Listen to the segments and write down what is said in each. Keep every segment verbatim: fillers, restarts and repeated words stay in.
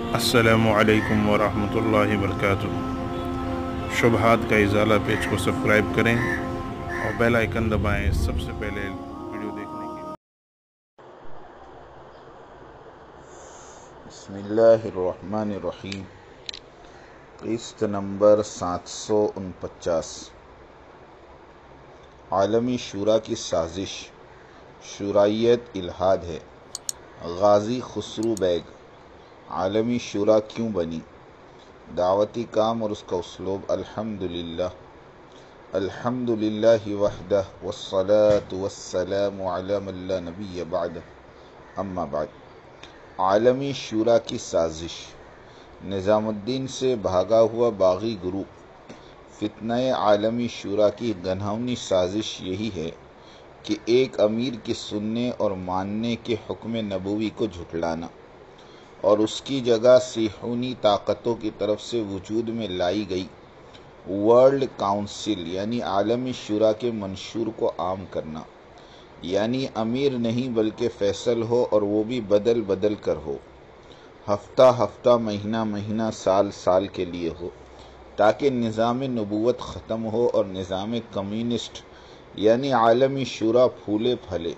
अस्सलामु अलैकुम वरहमतुल्लाहि वबरकातुहू। शुबहात का इज़ाला पेज को सब्सक्राइब करें और बेल आइकन दबाएं सबसे पहले वीडियो देखने के लिए। बिस्मिल्लाहिर्रहमानिर्रहीम। किस्त नंबर सात सौ उनपचास। आलमी शूरा की साजिश, शुराइयत इल्हाद है। Ghazi Khusrau Beg. आलमी शूरा क्यों बनी? दावती काम और उसका उसलूब। अल्हम्दुलिल्लाह अल्हम्दुलिल्लाहि वहदह वस्सलातु वस्सलामु अला मन ला नबिय्य बअदह अम्मा बाद। आलमी शूरा की साजिश। निज़ामुद्दीन से भागा हुआ बागी ग्रुप फितनाए आलमी शूरा की घिनौनी साजिश यही है कि एक अमीर के सुनने और मानने के हुक्म नबूवी को झुठलाना और उसकी जगह सिहूनी ताकतों की तरफ से वजूद में लाई गई वर्ल्ड काउंसिल यानी आलमी शूरा के मंशूर को आम करना। यानी अमीर नहीं बल्कि फैसल हो और वो भी बदल बदल कर हो, हफ्ता हफ्ता, महीना महीना, साल साल के लिए हो, ताकि निज़ाम नबूवत ख़त्म हो और निज़ाम कम्युनिस्ट यानी आलमी शूरा फूले फले।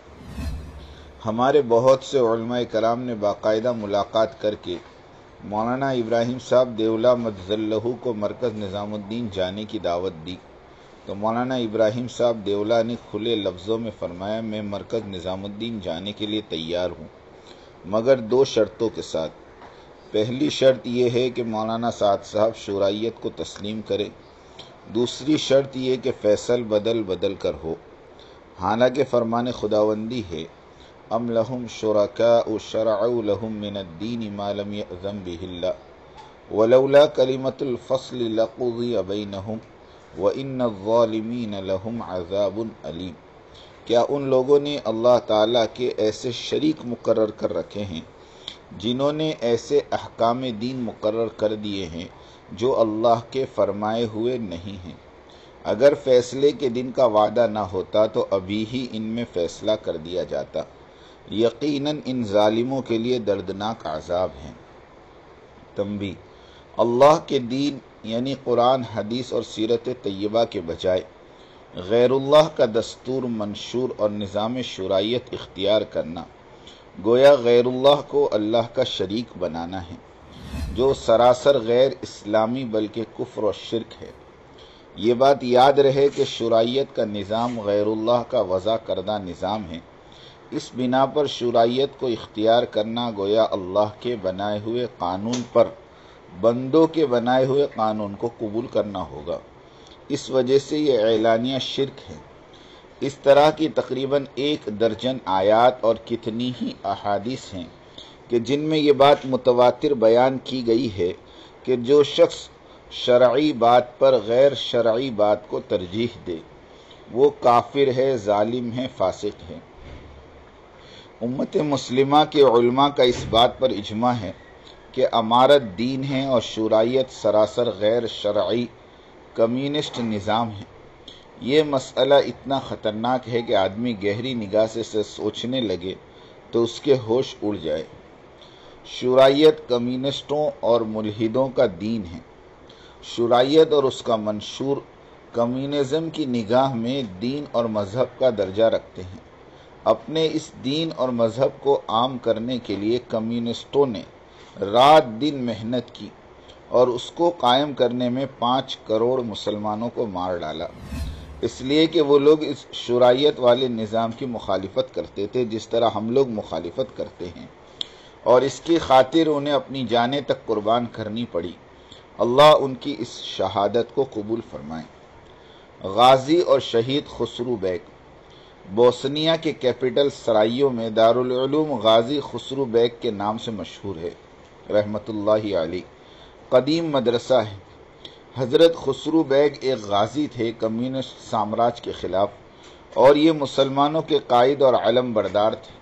हमारे बहुत से उलमाए कराम ने बाकायदा मुलाकात करके मौलाना इब्राहिम साहब देवला मदज़ल्लहू को मरकज़ निज़ामुद्दीन जाने की दावत दी, तो मौलाना इब्राहिम साहब देवला ने खुले लफ्ज़ों में फरमाया, मैं मरकज़ निज़ामुद्दीन जाने के लिए तैयार हूँ, मगर दो शर्तों के साथ। पहली शर्त यह है कि मौलाना साद साहब शुराइयत को तस्लीम करें। दूसरी शर्त यह कि फ़ैसल बदल बदल कर हो। हालांकि फरमान खुदावंदी है, अम लहुम शुरकाउ शरअउ लहुम मिनद्दीन मा लम यअज़न बिहिल्लाह वलौला कलिमतुल फ़स्ल लक़ुज़िय बैनहुम व इन्नज़्ज़ालिमीन लहुम अज़ाबुन अलीम। क्या उन लोगों ने अल्लाह ताला के ऐसे शरीक मुकर्रर कर रखे हैं जिन्होंने ऐसे अहकाम दीन मुकर्रर कर दिए हैं जो अल्लाह के फरमाए हुए नहीं हैं? अगर फ़ैसले के दिन का वादा न होता तो अभी ही इनमें फ़ैसला कर दिया जाता। यकीनन इन जालिमों के लिए दर्दनाक अज़ाब हैं। तंबी, अल्लाह के दीन यानी कुरान, हदीस और सीरत तय्यबा के बजाय गैरुल्लाह का दस्तूर, मंशूर और निज़ाम शुराइयत इख्तियार करना गोया गैरुल्लाह को अल्लाह का शरीक बनाना है, जो सरासर गैर इस्लामी बल्कि कुफ्र और शिरक है। ये बात याद रहे कि शुराइयत का निज़ाम गैरुल्लाह का वज़ा करदा निज़ाम है। इस बिना पर शुराइयत को इख्तियार करना गोया अल्लाह के बनाए हुए कानून पर बंदों के बनाए हुए कानून को कबूल करना होगा। इस वजह से ये एलानिया शिरक है। इस तरह की तकरीबन एक दर्जन आयात और कितनी ही अहादीस हैं कि जिनमें ये बात मुतवातिर बयान की गई है कि जो शख्स शरई बात पर गैर शरई बात को तरजीह दे वो काफिर है, जालिम है, फासिक है। उम्मत मुस्लिमा के उलमा का इस बात पर इजमा है कि अमारत दीन है और शुराइयत सरासर गैर शरई कम्युनिस्ट निज़ाम है। ये मसला इतना ख़तरनाक है कि आदमी गहरी निगाह से, से सोचने लगे तो उसके होश उड़ जाए। शुराइयत कम्युनिस्टों और मुल्हिदों का दीन है। शुराइयत और उसका मंशूर कम्युनिज़म की निगाह में दीन और मज़हब का दर्जा रखते हैं। अपने इस दीन और मज़हब को आम करने के लिए कम्युनिस्टों ने रात दिन मेहनत की और उसको कायम करने में पाँच करोड़ मुसलमानों को मार डाला, इसलिए कि वो लोग इस शुराइयत वाले निज़ाम की मुखालिफत करते थे जिस तरह हम लोग मुखालिफत करते हैं, और इसकी खातिर उन्हें अपनी जानें तक कुर्बान करनी पड़ी। अल्लाह उनकी इस शहादत को कबूल फरमाए। गाजी और शहीद खुसरू बैग। बोस्निया के कैपिटल सराइयो में दारुल उलूम गाजी खुसरू बैग के नाम से मशहूर है, रहमतुल्लाहि अलैह। कदीम मदरसा है। हज़रत खुसरू बैग एक गाजी थे कम्युनिस्ट साम्राज्य के खिलाफ, और ये मुसलमानों के कायद और अलम बरदार थे।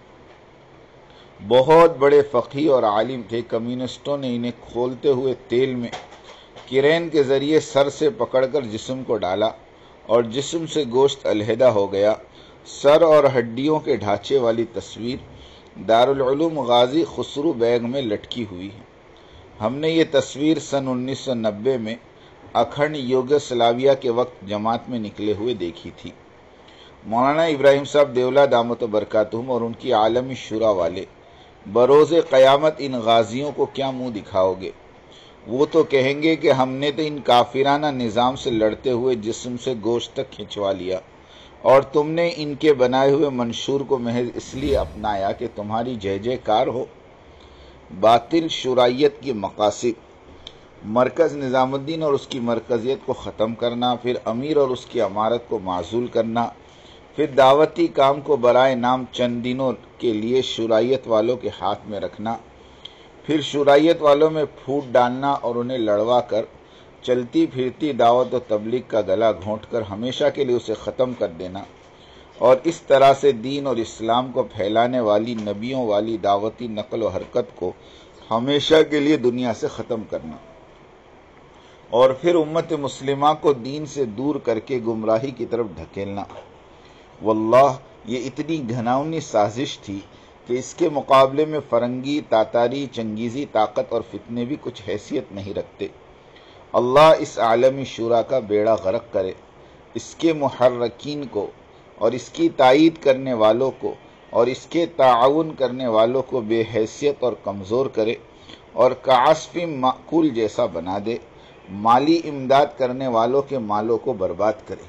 बहुत बड़े फ़क़ी और आलिम थे। कम्युनिस्टों ने इन्हें खोलते हुए तेल में किरेन के ज़रिए सर से पकड़कर जिस्म को डाला और जिस्म से गोश्त अलहदा हो गया। सर और हड्डियों के ढांचे वाली तस्वीर दारुल उलूम गाजी खुसरू बैग में लटकी हुई है। ہم نے یہ تصویر سن انیس سو نبے میں اکھنڈ یوگوسلاویا کے وقت جماعت میں نکلے ہوئے دیکھی تھی۔ مولانا ابراہیم صاحب دیولہ دامت برکاتہم اور ان کی عالمی شورا والے بروز قیامت ان غازیوں کو کیا منہ دکھاؤ گے؟ وہ تو کہیں گے کہ ہم نے تو ان کافرانہ نظام سے لڑتے ہوئے جسم سے گوشت تک کھنچوا لیا اور تم نے ان کے بنائے ہوئے منشور کو محض اس لیے اپنایا کہ تمہاری جے جے کار ہو۔ باطل شورائیت کی مقاصد: مرکز نظام الدین اور اس کی مرکزیت کو ختم کرنا، پھر امیر اور اس کی امارت کو معزول کرنا، پھر دعوتی کام کو برائے نام چند دنوں کے لیے شورائیت والوں کے ہاتھ میں رکھنا، پھر شورائیت والوں میں پھوٹ ڈالنا اور انہیں لڑوا کر چلتی پھرتی دعوت و تبلیغ کا گلا گھونٹ کر ہمیشہ کے لیے اسے ختم کر دینا، اور اس طرح سے دین اور اسلام کو پھیلانے والی نبیوں والی دعوتی نقل و حرکت کو ہمیشہ کے لیے دنیا سے ختم کرنا، اور پھر امت مسلمہ کو دین سے دور کر کے گمراہی کی طرف دھکیلنا۔ واللہ یہ اتنی گھناؤنی سازش تھی کہ اس کے مقابلے میں فرنگی، تاتاری، چنگیزی طاقت اور فتنے بھی کچھ حیثیت نہیں رکھتے۔ اللہ اس عالمی شورا کا بیڑا غرق کرے، اس کے محرکین کو اور اس کی تائید کرنے والوں کو اور اس کے تعاون کرنے والوں کو بے حیثیت اور کمزور کرے اور کعصف مأکول جیسا بنا دے، مالی امداد کرنے والوں کے مالوں کو برباد کرے۔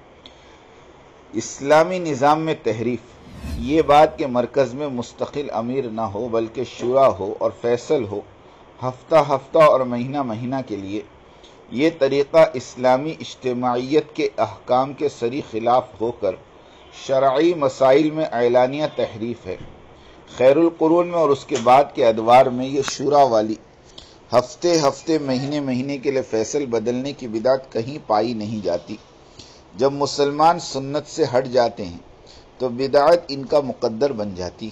اسلامی نظام میں تحریف: یہ بات کہ مرکز میں مستقل امیر نہ ہو بلکہ شورا ہو اور فیصل ہو ہفتہ ہفتہ اور مہینہ مہینہ کے لیے، یہ طریقہ اسلامی اجتماعیت کے احکام کے سری خلاف ہو کر شرعی مسائل میں اعلانیہ تحریف ہے۔ خیر القرون میں اور اس کے بعد کے ادوار میں یہ شورا والی ہفتے ہفتے مہینے مہینے کے لیے فیصل بدلنے کی بدعت کہیں پائی نہیں جاتی۔ جب مسلمان سنت سے ہٹ جاتے ہیں تو بدعت ان کا مقدر بن جاتی۔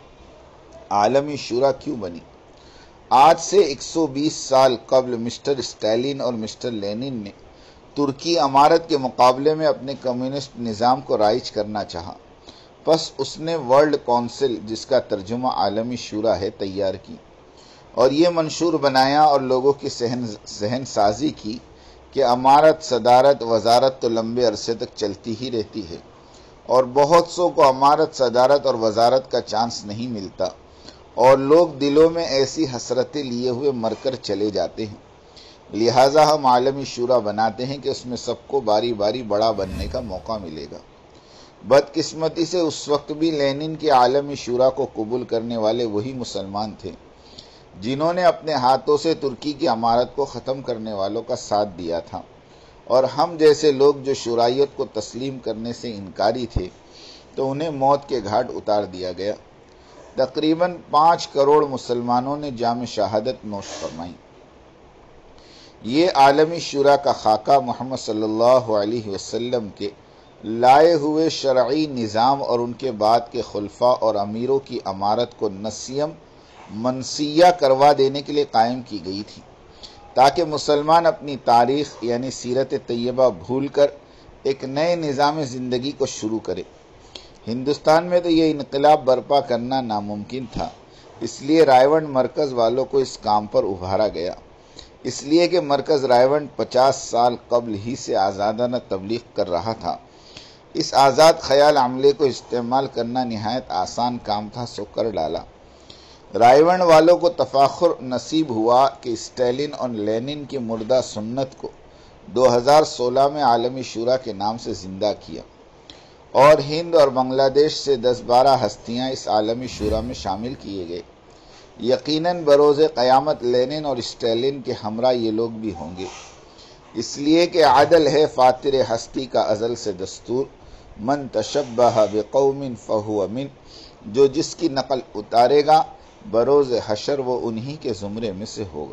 عالمی شورا کیوں بنی؟ آج سے ایک سو بیس سال قبل مسٹر اسٹالین اور مسٹر لینن نے ترکی امارت کے مقابلے میں اپنے کمیونسٹ نظام کو رائج کرنا چاہا، پس اس نے ورلڈ کونسل، جس کا ترجمہ عالمی شورا ہے، تیار کی اور یہ منشور بنایا اور لوگوں کی ذہن سازی کی کہ امارت، صدارت، وزارت تو لمبے عرصے تک چلتی ہی رہتی ہے اور بہت سو کو امارت، صدارت اور وزارت کا چانس نہیں ملتا، اور لوگ دلوں میں ایسی حسرتیں لیے ہوئے مر کر چلے جاتے ہیں، لہٰذا ہم عالمی شورا بناتے ہیں کہ اس میں سب کو باری باری بڑا بننے کا موقع ملے گا۔ بدقسمتی سے اس وقت بھی لینن کے عالمی شورا کو قبول کرنے والے وہی مسلمان تھے جنہوں نے اپنے ہاتھوں سے ترکی کی امارت کو ختم کرنے والوں کا ساتھ دیا تھا، اور ہم جیسے لوگ جو شورائیت کو تسلیم کرنے سے انکاری تھے تو انہیں موت کے گھاٹ اتار دیا گیا۔ تقریباً پانچ کروڑ مسلمانوں نے جام شہادت نوش فرمائی۔ یہ عالمی شورا کا خاکہ محمد صلی اللہ علیہ وسلم کے لائے ہوئے شرعی نظام اور ان کے بعد کے خلفاء اور امیروں کی امارت کو نسیم منسیہ کروا دینے کے لیے قائم کی گئی تھی، تاکہ مسلمان اپنی تاریخ یعنی سیرت طیبہ بھول کر ایک نئے نظام زندگی کو شروع کرے۔ ہندوستان میں تو یہ انقلاب برپا کرنا ناممکن تھا، اس لیے رائے ونڈ مرکز والوں کو اس کام پر ابھارا گیا، اس لیے کہ مرکز رائے ونڈ پچاس سال قبل ہی سے آزادانہ تبلیغ کر رہا تھا۔ اس آزاد خیال عملے کو استعمال کرنا نہایت آسان کام تھا، سو کر ڈالا۔ رائے ونڈ والوں کو تفاخر نصیب ہوا کہ اسٹالین اور لینن کی مردہ سنت کو دو ہزار سولہ میں عالمی شورا کے نام سے زندہ کیا، اور ہند اور بنگلہ دیش سے دس بارہ ہستیاں اس عالمی شورا میں شامل کیے گئے۔ یقیناً بروز قیامت لینن اور اسٹالین کے ہمراہ یہ لوگ بھی ہوں گے، اس لیے کہ عدل ہے فاتر ہستی کا ازل سے دستور، من تشبہ بقوم فہو من، جو جس کی نقل اتارے گا بروز حشر وہ انہی کے زمرے میں سے ہوگا۔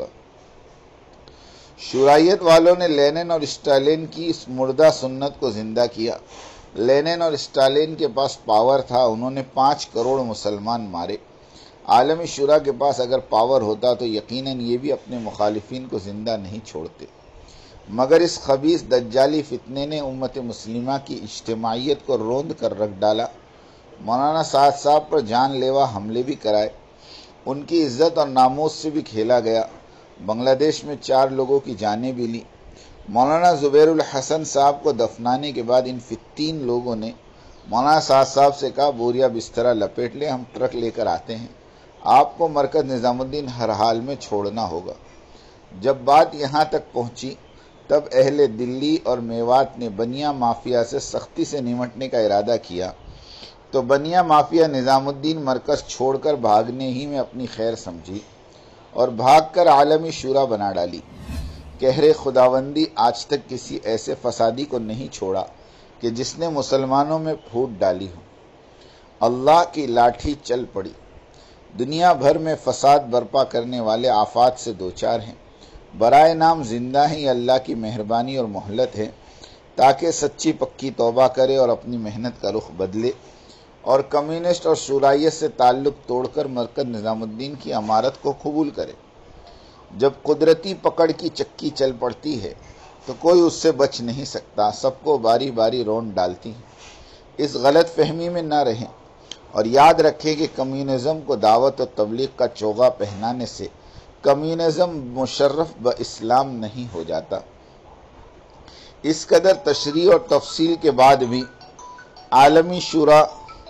شورائیت والوں نے لینن اور اسٹالین کی اس مردہ سنت کو زندہ کیا۔ لینن اور اسٹالین کے پاس پاور تھا، انہوں نے پانچ کروڑ مسلمان مارے۔ عالمی شورا کے پاس اگر پاور ہوتا تو یقیناً یہ بھی اپنے مخالفین کو زندہ نہیں چھوڑتے، مگر اس خبیث دجالی فتنے نے امت مسلمہ کی اجتماعیت کو روند کر رکھ ڈالا۔ مولانا سعد صاحب پر جان لیوا حملے بھی کرائے، ان کی عزت اور ناموس سے بھی کھیلا گیا، بنگلہ دیش میں چار لوگوں کی جانیں بھی لی۔ مولانا زبیر الحسن صاحب کو دفنانے کے بعد ان تین لوگوں نے مولانا سعد صاحب سے کہا بوریا بسترا لپیٹ لے، ہم ٹرک لے کر آتے ہیں، آپ کو مرکز نظام الدین ہر حال میں چھوڑنا ہوگا۔ جب بات یہاں تک پہنچی تب اہل دلی اور میوات نے بنیا مافیا سے سختی سے نمٹنے کا ارادہ کیا تو بنیا مافیا نظام الدین مرکز چھوڑ کر بھاگنے ہی میں اپنی خیر سمجھی اور بھاگ کر عالمی شورا بنا ڈالی۔ قہر خداوندی آج تک کسی ایسے فسادی کو نہیں چھوڑا کہ جس نے مسلمانوں میں پھوٹ ڈالی ہو۔ اللہ کی لاٹھی چل پڑی۔ دنیا بھر میں فساد برپا کرنے والے آفات سے دوچار ہیں، برائے نام زندہ ہیں، یہ اللہ کی مہربانی اور مہلت ہے تاکہ سچی پکی توبہ کرے اور اپنی محنت کا رخ بدلے اور کمیونسٹ اور شورائیت سے تعلق توڑ کر مرکز نظام الدین کی امارت کو قبول کرے۔ جب قدرتی پکڑ کی چکی چل پڑتی ہے تو کوئی اس سے بچ نہیں سکتا، سب کو باری باری رون ڈالتی ہے۔ اس غلط فہمی میں نہ رہیں اور یاد رکھیں کہ کمیونزم کو دعوت و تبلیغ کا چوغا پہنانے سے کمیونزم مشرف بہ اسلام نہیں ہو جاتا۔ اس قدر تشریح اور تفصیل کے بعد بھی عالمی شورا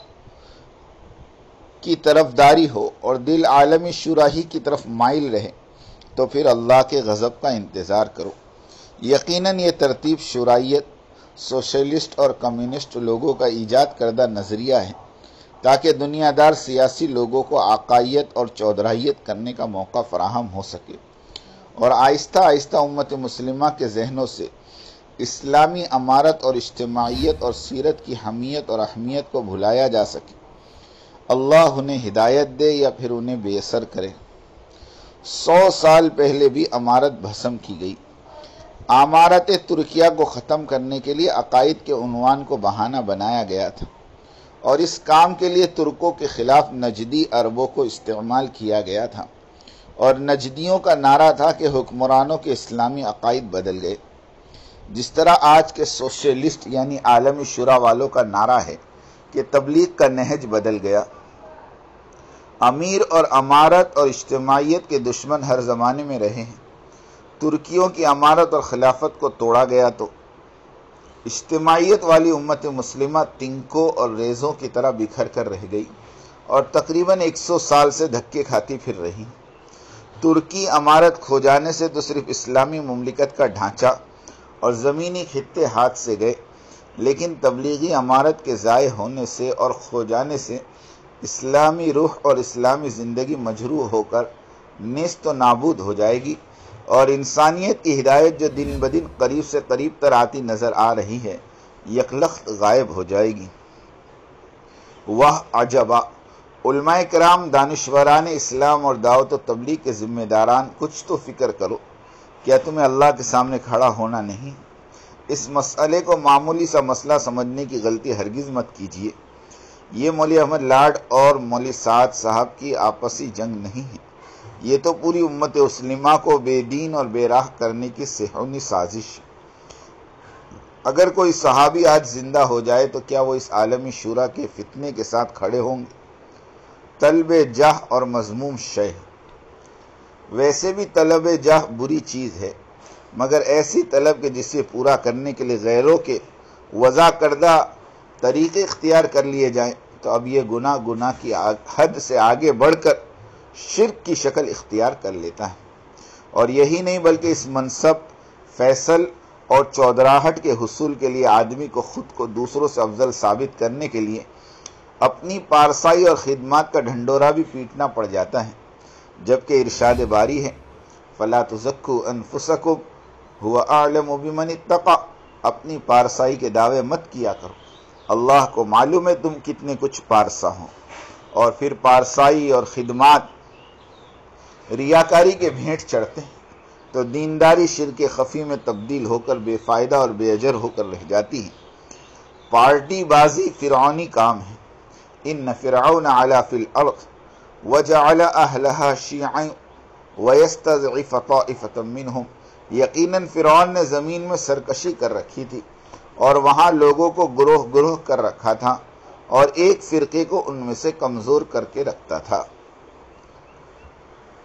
کی طرف داری ہو اور دل عالمی شورا ہی کی طرف مائل رہے تو پھر اللہ کے غضب کا انتظار کرو۔ یقیناً یہ ترتیب شورائیت، سوشلسٹ اور کمیونسٹ لوگوں کا ایجاد کردہ نظریہ ہے تاکہ دنیا دار سیاسی لوگوں کو عقائیت اور چودراہیت کرنے کا موقع فراہم ہو سکے اور آہستہ آہستہ امت مسلمہ کے ذہنوں سے اسلامی امارت اور اجتماعیت اور سیرت کی حمیت اور اہمیت کو بھلایا جا سکے۔ اللہ انہیں ہدایت دے یا پھر انہیں بے اثر کرے۔ سو سال پہلے بھی امارت بھسم کی گئی۔ امارت ترکیہ کو ختم کرنے کے لیے عقائد کے عنوان کو بہانہ بنایا گیا تھا اور اس کام کے لیے ترکوں کے خلاف نجدی عربوں کو استعمال کیا گیا تھا اور نجدیوں کا نعرہ تھا کہ حکمرانوں کے اسلامی عقائد بدل گئے، جس طرح آج کے سوشلسٹ یعنی عالمی شورا والوں کا نعرہ ہے کہ تبلیغ کا نہج بدل گیا۔ امیر اور امارت اور اجتماعیت کے دشمن ہر زمانے میں رہے ہیں۔ ترکیوں کی امارت اور خلافت کو توڑا گیا تو اجتماعیت والی امت مسلمہ تنکوں اور ریزوں کی طرح بکھر کر رہ گئی اور تقریباً ایک سو سال سے دھکے کھاتی پھر رہی۔ ترکی امارت کھو جانے سے تو صرف اسلامی مملکت کا ڈھانچہ اور زمینی خطے ہاتھ سے گئے، لیکن تبلیغی امارت کے ضائع ہونے سے اور کھو جانے سے اسلامی روح اور اسلامی زندگی مجروح ہو کر نیست و نابود ہو جائے گی اور انسانیت کی ہدایت جو دن بدن قریب سے قریب تر آتی نظر آ رہی ہے یکلخت غائب ہو جائے گی۔ وہ عجبا! علماء کرام، دانشوران اسلام اور دعوت و تبلیغ کے ذمہ داران، کچھ تو فکر کرو، کیا تمہیں اللہ کے سامنے کھڑا ہونا نہیں؟ اس مسئلے کو معمولی سا مسئلہ سمجھنے کی غلطی ہرگز مت کیجیے۔ یہ مولوی احمد لاڈ اور مولوی سعد صاحب کی آپسی جنگ نہیں ہے، یہ تو پوری امت مسلمہ کو بے دین اور بے راہ کرنے کی صہیونی سازش ہے۔ اگر کوئی صحابی آج زندہ ہو جائے تو کیا وہ اس عالمی شورا کے فتنے کے ساتھ کھڑے ہوں گے؟ طلب جاہ اور مذموم شے۔ ویسے بھی طلب جاہ بری چیز ہے، مگر ایسی طلب کہ جسے پورا کرنے کے لیے غیروں کے وضع کردہ طریقے اختیار کر لیے جائیں تو اب یہ گناہ گناہ کی حد سے آگے بڑھ کر شرک کی شکل اختیار کر لیتا ہے۔ اور یہی نہیں بلکہ اس منصب، فیصل اور چودراہٹ کے حصول کے لیے آدمی کو خود کو دوسروں سے افضل ثابت کرنے کے لیے اپنی پارسائی اور خدمات کا ڈھنڈورا بھی پیٹنا پڑ جاتا ہے، جبکہ ارشاد باری ہے فَلَا تُزَكُّوا أَنفُسَكُمْ هُوَ أَعْلَمُ بِمَنِ اتَّقَى۔ اپنی پارسائی کے دعوے مت کیا کرو، اللہ کو معلوم ہے تم کتنے کچھ پارسا ہو۔ اور پھر پارسائی اور خدمات ریاکاری کے بھینٹ چڑھتے ہیں تو دینداری شرک خفی میں تبدیل ہو کر بے فائدہ اور بے اجر ہو کر رہ جاتی ہے۔ پارٹی بازی فرعونی کام ہے۔ ان فرعون علا فی الارض وجعل اہلہا شیعا ویستضعف طائفۃ منہم۔ یقیناً فرعون نے زمین میں سرکشی کر رکھی تھی اور وہاں لوگوں کو گروہ گروہ کر رکھا تھا اور ایک فرقے کو ان میں سے کمزور کر کے رکھتا تھا۔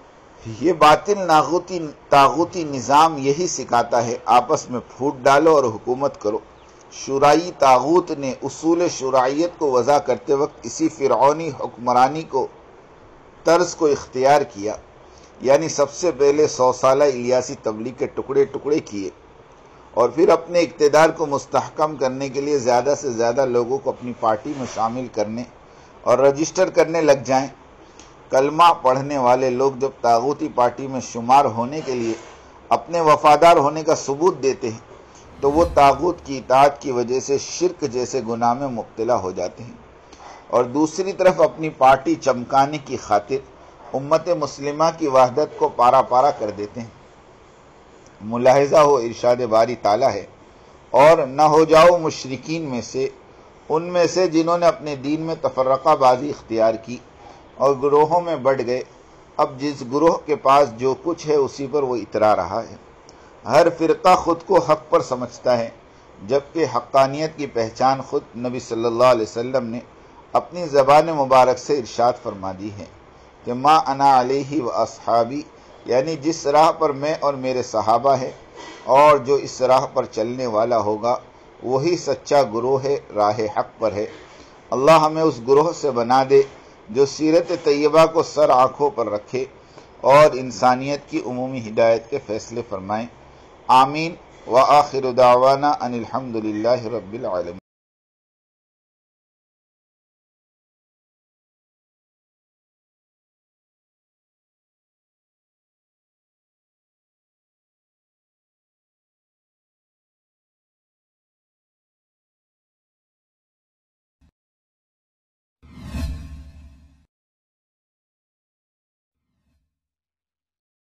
یہ باطل ناغوتی طاغوتی نظام یہی سکھاتا ہے، آپس میں پھوٹ ڈالو اور حکومت کرو۔ شورائی طاغوت نے اصول شرعیت کو وضع کرتے وقت اسی فرعونی حکمرانی کو طرز کو اختیار کیا، یعنی سب سے پہلے سو سالہ الیاسی تبلیغ کے ٹکڑے ٹکڑے کیے اور پھر اپنے اقتدار کو مستحکم کرنے کے لیے زیادہ سے زیادہ لوگوں کو اپنی پارٹی میں شامل کرنے اور رجسٹر کرنے لگ جائیں۔ کلمہ پڑھنے والے لوگ جب طاغوتی پارٹی میں شمار ہونے کے لیے اپنے وفادار ہونے کا ثبوت دیتے ہیں تو وہ طاغوت کی اطاعت کی وجہ سے شرک جیسے گناہ میں مبتلا ہو جاتے ہیں، اور دوسری طرف اپنی پارٹی چمکانے کی خاطر امت مسلمہ کی وحدت کو پارا پارا کر دیتے ہیں۔ ملاحظہ ہو ارشاد باری تعالیٰ ہے، اور نہ ہو جاؤ مشرکین میں سے، ان میں سے جنہوں نے اپنے دین میں تفرقہ بازی اختیار کی اور گروہوں میں بٹ گئے۔ اب جس گروہ کے پاس جو کچھ ہے اسی پر وہ اترا رہا ہے۔ ہر فرقہ خود کو حق پر سمجھتا ہے، جبکہ حقانیت کی پہچان خود نبی صلی اللہ علیہ وسلم نے اپنی زبان مبارک سے ارشاد فرما دی ہے کہ ما انا علیہ و اصحابی، یعنی جس راہ پر میں اور میرے صحابہ ہے، اور جو اس راہ پر چلنے والا ہوگا وہی سچا گروہ ہے، راہ حق پر ہے۔ اللہ ہمیں اس گروہ سے بنا دے جو سیرت طیبہ کو سر آنکھوں پر رکھے اور انسانیت کی عمومی ہدایت کے فیصلے فرمائیں۔ آمین۔ وآخر دعوانا ان الحمد للہ رب العالمین۔